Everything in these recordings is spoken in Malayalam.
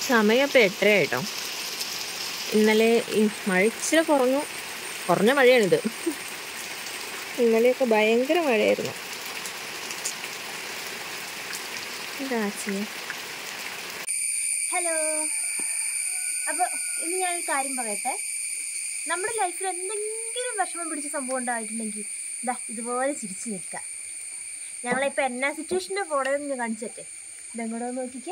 സമയം ഇപ്പോൾ 8:30 ആയിട്ടോ. ഇന്നലെ ഈ മഴ ഇച്ചിരി കുറഞ്ഞ മഴയാണിത്. ഇന്നലെയൊക്കെ ഭയങ്കര മഴയായിരുന്നു. ഹലോ, അപ്പോൾ ഇന്ന് ഞാനൊരു കാര്യം പറയട്ടെ. നമ്മുടെ ലൈഫിൽ എന്തെങ്കിലും വിഷമം പിടിച്ച സംഭവം ഉണ്ടായിട്ടുണ്ടെങ്കിൽ ഇതുപോലെ ചിരിച്ചു നിൽക്കുക. ഞങ്ങളിപ്പോൾ എന്നാ സിറ്റുവേഷൻ്റെ പോണതെന്ന് ഞാൻ കാണിച്ചേ. ഇതെങ്ങോട്ടോ നോക്കിക്കേ.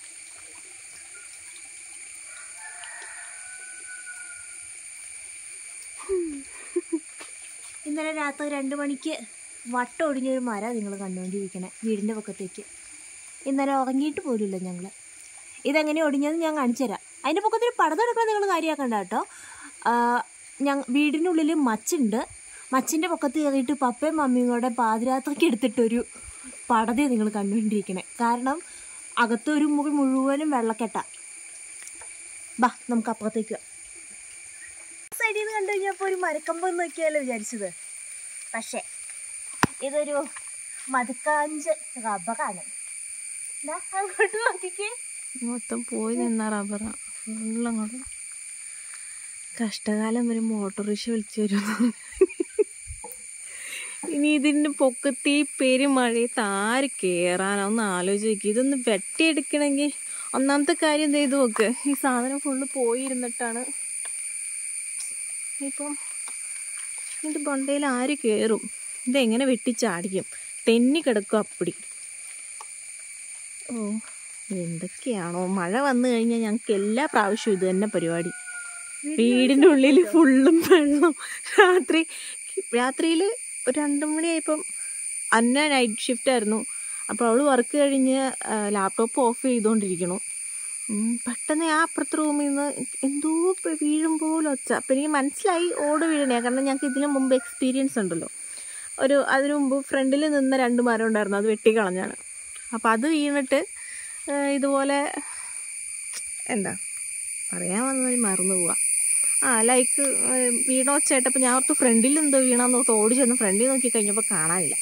ഇന്നലെ രാത്രി 2 മണിക്ക് വട്ടം ഒടിഞ്ഞൊരു മരം നിങ്ങൾ കണ്ടുകൊണ്ടിരിക്കണേ വീടിൻ്റെ പക്കത്തേക്ക്. ഇന്നലെ ഉറങ്ങിയിട്ട് പോലുമില്ല ഞങ്ങൾ. ഇതെങ്ങനെ ഒടിഞ്ഞതെന്ന് ഞാൻ കാണിച്ചു തരാം. അതിൻ്റെ പക്കത്തൊരു പടം എടുക്കണം, നിങ്ങൾ കാര്യമാക്കണ്ട കേട്ടോ. വീടിനുള്ളിൽ മച്ചുണ്ട്. മച്ചിൻ്റെ പക്കത്ത് കയറിയിട്ട് പപ്പയും മമ്മിയും കൂടെ പാതിരാത്രിക്ക് എടുത്തിട്ടൊരു പടതേ നിങ്ങൾ കണ്ടുകൊണ്ടിരിക്കണേ. കാരണം അകത്തൊരു മുറി മുഴുവനും വെള്ളക്കെട്ട. നമുക്ക് അപ്പുറത്തേക്ക് സൈഡിൽ നിന്ന് കണ്ടു കഴിഞ്ഞപ്പോൾ ഒരു മരക്കമ്പം നോക്കിയാലോ വിചാരിച്ചത്. പക്ഷേ ഇതൊരു മധുക്കാഞ്ച് റബ്ബറാണ്. അങ്ങോട്ട് നോക്കിക്കേ, മൊത്തം പോയി നിന്ന റബ്ബറാ ഫുള്ളങ്ങോട്ട്. കഷ്ടകാലം വരും ഓട്ടോറിക്ഷ വിളിച്ചു വരുന്നു. ഇനി ഇതിൻ്റെ പൊക്കത്തി പെരുമഴയത്ത് ആര് കയറാനോ ഒന്ന് ആലോചിക്കുക. ഇതൊന്ന് വെട്ടിയെടുക്കണമെങ്കിൽ ഒന്നാമത്തെ കാര്യം എന്ത് ചെയ്തു നോക്ക്, ഈ സാധനം ഫുള്ള് പോയിരുന്നിട്ടാണ്. ഇപ്പം ഇതിൻ്റെ ബൊണ്ടയിൽ ആര് കയറും? ഇതെങ്ങനെ വെട്ടിച്ചാടിക്കും? തെന്നി കിടക്കും അപ്പടി. എന്തൊക്കെയാണോ മഴ വന്നു കഴിഞ്ഞാൽ ഞങ്ങൾക്ക് എല്ലാ പ്രാവശ്യവും ഇത് തന്നെ പരിപാടി. വീടിൻ്റെ ഉള്ളിൽ ഫുള്ളും വെള്ളം. രാത്രിയിൽ ഒരു 2 മണിയായപ്പം അന്ന നൈറ്റ് ഷിഫ്റ്റ് ആയിരുന്നു. അപ്പോൾ അവൾ വർക്ക് കഴിഞ്ഞ് ലാപ്ടോപ്പ് ഓഫ് ചെയ്തുകൊണ്ടിരിക്കണു. പെട്ടെന്ന് ആ അപ്പുറത്തെ റൂമിൽ നിന്ന് എന്തോ വീഴുമ്പോൾ ഒച്ച. അപ്പം എനിക്ക് മനസ്സിലായി ഓട് വീഴണേ. കാരണം ഞങ്ങൾക്ക് ഇതിനു മുമ്പ് എക്സ്പീരിയൻസ് ഉണ്ടല്ലോ. അതിനു മുമ്പ് ഫ്രണ്ടിൽ നിന്ന് 2 മരം ഉണ്ടായിരുന്നു, അത് വെട്ടിക്കളഞ്ഞാണ്. അപ്പോൾ അത് വീണിട്ട് ഇതുപോലെ എന്താ പറയാൻ വന്നത് മറന്നു പോവാ. ലൈക്ക് വീണോ ചേട്ടപ്പോൾ ഞാൻ ഓർത്ത് ഫ്രണ്ടിൽ എന്തോ വീണാന്ന് ഓർത്ത് ഓടി ചെന്ന് ഫ്രണ്ടിൽ നോക്കി കഴിഞ്ഞപ്പോൾ കാണാനില്ല.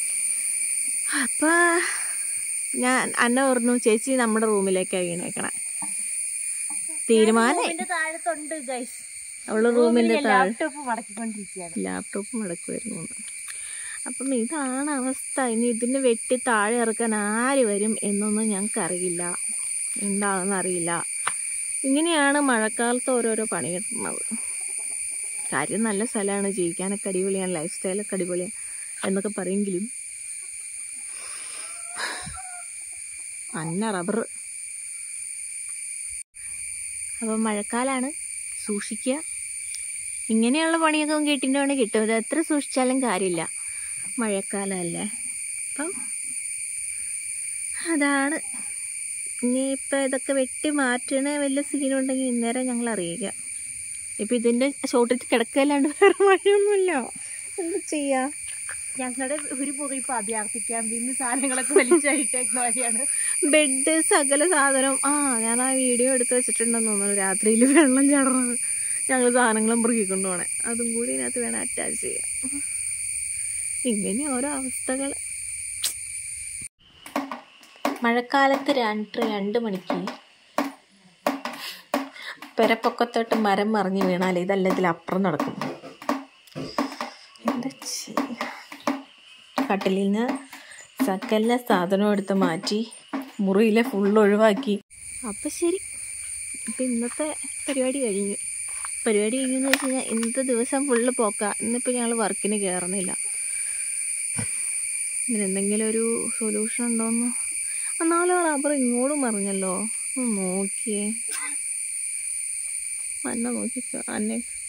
അപ്പം ഞാൻ അന്ന പറഞ്ഞു, ചേച്ചി നമ്മുടെ റൂമിലേക്കാണ് വീണേക്കണേ. തീരുമാനം അവള് റൂമിൻ്റെ ലാപ്ടോപ്പ് മടക്കുമായിരുന്നു. അപ്പം ഇതാണ് അവസ്ഥ. ഇനി ഇതിന് വെട്ടി താഴെ ഇറക്കാൻ ആര് വരും എന്നൊന്നും ഞങ്ങൾക്കറിയില്ല, എന്താണെന്ന് അറിയില്ല. ഇങ്ങനെയാണ് മഴക്കാലത്ത് ഓരോരോ പണി കിട്ടുന്നത്. കാര്യം നല്ല സ്ഥലമാണ്, ജീവിക്കാനൊക്കെ അടിപൊളിയാണ്, ലൈഫ് സ്റ്റൈലൊക്കെ അടിപൊളിയാണ് എന്നൊക്കെ പറയെങ്കിലും അന്ന റബ്ബർ. അപ്പം മഴക്കാലമാണ്, സൂക്ഷിക്കുക. ഇങ്ങനെയുള്ള പണിയൊക്കെ കേട്ടിൻ്റെ വേണേൽ കിട്ടും. ഇത് എത്ര സൂക്ഷിച്ചാലും കാര്യമില്ല, മഴക്കാലമല്ലേ. അപ്പം അതാണ്. ഇനിയിപ്പോൾ ഇതൊക്കെ വെട്ടി മാറ്റണ വല്ല സീനുണ്ടെങ്കിൽ ഇന്നേരം ഞങ്ങൾ അറിയിക്കാം. ഇപ്പം ഇതിൻ്റെ ഷോർട്ടിട്ട് കിടക്കല്ലാണ്ട് വേറെ വഴിയൊന്നുമില്ല. എന്താ ചെയ്യുക? ഞങ്ങളുടെ ഒരു മുറി ഇപ്പോൾ അഭ്യർത്ഥിക്കാം. പിന്നെ സാധനങ്ങളൊക്കെ വലിച്ചഴിട്ടേക്കുന്ന വഴിയാണ്. ബെഡ് സകല സാധനം. ഞാൻ ആ വീഡിയോ എടുത്ത് വെച്ചിട്ടുണ്ടെന്ന് തോന്നുന്നു. രാത്രിയിൽ വെള്ളം ചാടുന്നത് ഞങ്ങൾ സാധനങ്ങളും മുറുകിക്കൊണ്ട് പോകണേ. അതും കൂടി ഇതിനകത്ത് വേണം അറ്റാച്ച് ചെയ്യാം. ഇങ്ങനെ ഓരോ അവസ്ഥകൾ. മഴക്കാലത്ത് 2 മണിക്ക് പെരപ്പൊക്കത്തോട്ട് മരം മറിഞ്ഞ് വീണാൽ ഇതല്ല ഇതിലപ്പുറം നടക്കും. എന്താ ചെയ്യുക? കട്ടിലിൽ നിന്ന് സകല സാധനവും എടുത്ത് മാറ്റി മുറിയിലെ ഫുള്ള് ഒഴിവാക്കി. അപ്പം ശരി, ഇപ്പം ഇന്നത്തെ പരിപാടി കഴിഞ്ഞെന്ന് വെച്ച് കഴിഞ്ഞാൽ ഇന്നത്തെ ദിവസം ഫുള്ള് പോക്കാം. ഇന്നിപ്പോൾ ഞങ്ങൾ വർക്കിന് കയറണില്ല. ഇതിനെന്തെങ്കിലും ഒരു സൊല്യൂഷൻ ഉണ്ടോയെന്ന്. എന്നാലും റബ്ബർ ഇങ്ങോട്ടും പറഞ്ഞല്ലോ. നോക്കിയേ, അന്നെ നോക്കിക്കോ.